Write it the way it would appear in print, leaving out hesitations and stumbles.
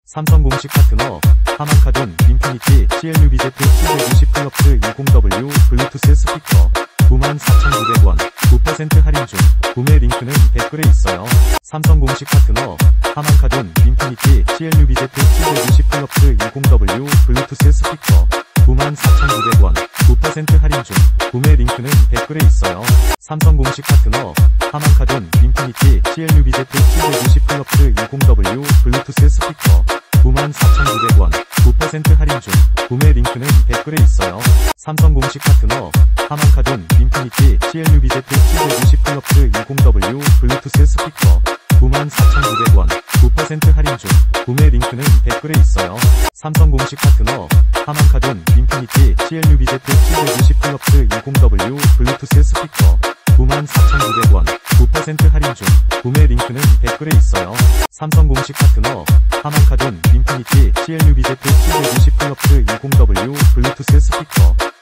삼성 공식 파트너 하만카돈 인피니티 CLUBZ 720 플럭스 10W 블루투스 스피커 94,900원 9% 할인 중. 구매 링크는 댓글에 있어요. 삼성 공식 파트너 하만카돈 인피니티 CLUBZ 720 플럭스 10W 블루투스 스피커 94,900원 9% 할인 중. 구매 링크는 댓글에 있어요. 삼성 공식 파트너 하만카돈 인피니티 CLUBZ 720 플럭스 10W 블루투스 스피커 94,900원 9% 할인 중. 구매 링크는 댓글에 있어요. 삼성 공식 파트너 하만카돈 인피니티 CLUBZ 720 플럭스 10W 블루투스 스피커 94,900원 9% 할인 중. 구매 링크는 댓글에 있어요. 삼성 공식 파트너 하만카돈 인피니티 CLUBZ 720 플럭스 10W 블루투스 스피커 94,900원 9% 할인 중. 구매 링크는 댓글에 있어요. 삼성 공식 파트너 하만카돈 인피니티 CLUBZ 720 플럭스 10W 블루투스 스피커